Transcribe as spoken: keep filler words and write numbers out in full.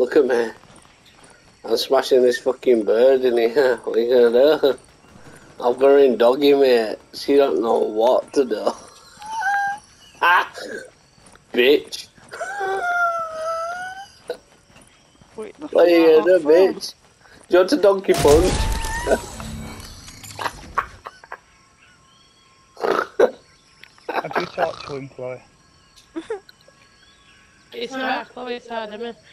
Look at me. I'm smashing this fucking bird in here. What are you gonna do? I've got her in doggy, mate. She don't know what to do. Ah! Bitch. Wait, What are you gonna do, from? bitch? Do you want a donkey punch? Have you talked to him, Chloe? It's not Chloe, it's Adam.